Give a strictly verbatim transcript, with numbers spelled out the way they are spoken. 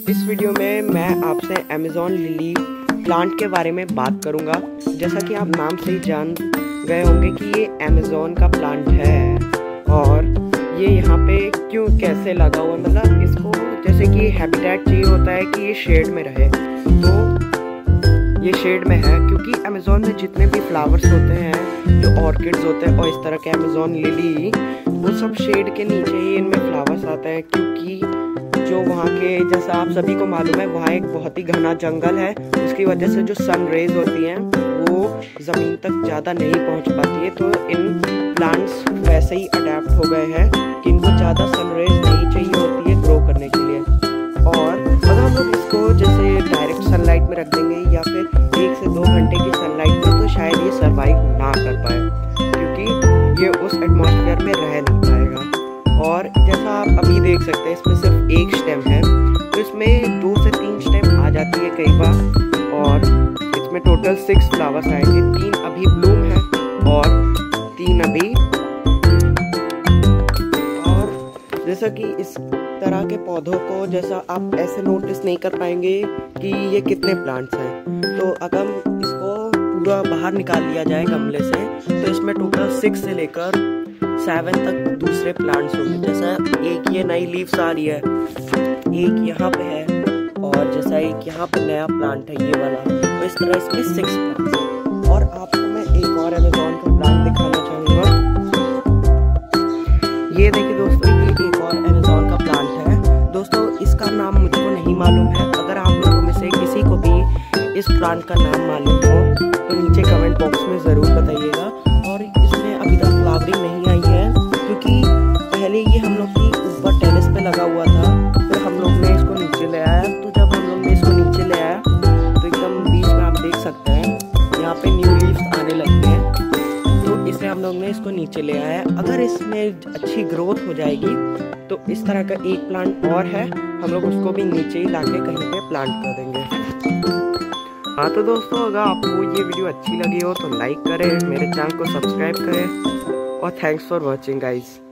इस वीडियो में मैं आपसे अमेज़ॉन लिली प्लांट के बारे में बात करूंगा। जैसा कि आप नाम से ही जान गए होंगे कि ये अमेज़ॉन का प्लांट है और ये यहाँ पे क्यों कैसे लगा हुआ, मतलब इसको जैसे कि हैबिटेट चाहिए होता है कि ये शेड में रहे, तो ये शेड में है क्योंकि अमेज़ॉन में जितने भी फ्लावर्स होते हैं, जो ऑर्किड्स होते हैं और इस तरह के अमेज़ॉन लिली, वो सब शेड के नीचे ही इनमें फ्लावर्स आते हैं। क्योंकि जो वहाँ के, जैसा आप सभी को मालूम है, वहाँ एक बहुत ही घना जंगल है, उसकी वजह से जो सन रेज होती हैं वो ज़मीन तक ज़्यादा नहीं पहुँच पाती है। तो इन प्लांट्स वैसे ही अडेप्ट हो गए हैं कि इनको ज़्यादा सन रेज नहीं चाहिए होती है ग्रो करने के लिए। और अगर हम लोग इसको जैसे डायरेक्ट सनलाइट में रख देंगे या फिर एक से दो घंटे की सनलाइट में, तो शायद ये सर्वाइव ना कर पाए क्योंकि ये उस एटमॉस्फेयर में रह नहीं पाएगा। और जैसा आप अभी देख सकते हैं, इसमें सिर्फ एक स्टेम है, तो इसमें दो से तीन स्टेम आ जाती है कई बार। और इसमें टोटल सिक्स फ्लावर्स आएंगे, तीन अभी ब्लूम है और तीन अभी। और जैसा कि इस तरह के पौधों को जैसा आप ऐसे नोटिस नहीं कर पाएंगे कि ये कितने प्लांट्स हैं। तो अगर इसको पूरा बाहर निकाल लिया जाए गमले से, तो इसमें टोटल सिक्स से लेकर सेवन तक दूसरे प्लांट्स होंगे। जैसा एक ये नई लीव्स आ रही है, एक यहाँ पे है और जैसा एक यहाँ पे नया प्लांट है ये वाला, तो इस तरह इसमें सिक्स प्लांट्स हैं। और आपको मैं एक और अमेज़ॉन का प्लांट दिखाना चाहूँगा। ये देखिए दोस्तों, ये एक और अमेज़ॉन का प्लांट है। दोस्तों इसका नाम मुझको नहीं मालूम है, अगर आप लोगों में से किसी को भी इस प्लांट का नाम मालूम हो तो नीचे कमेंट बॉक्स में ज़रूर बताइएगा। और इसमें अभी तक फ्लावरिंग नहीं आई है क्योंकि पहले ये हम लोग की ऊपर टेरेस पे लगा हुआ था, फिर हम लोग ने इसको नीचे ले आया। तो जब हम लोग ने इसको नीचे ले आया तो एकदम बीच में आप देख सकते हैं यहाँ पे न्यू लीव्स आने लगते हैं, तो इसलिए हम लोग ने इसको नीचे ले आया। अगर इसमें अच्छी ग्रोथ हो जाएगी तो इस तरह का एक प्लांट और है, हम लोग उसको भी नीचे ही लाके कहीं पे प्लांट कर देंगे। हाँ तो दोस्तों, अगर आपको ये वीडियो अच्छी लगी हो तो लाइक करें, मेरे चैनल को सब्सक्राइब करें और थैंक्स फॉर वॉचिंग गाइस।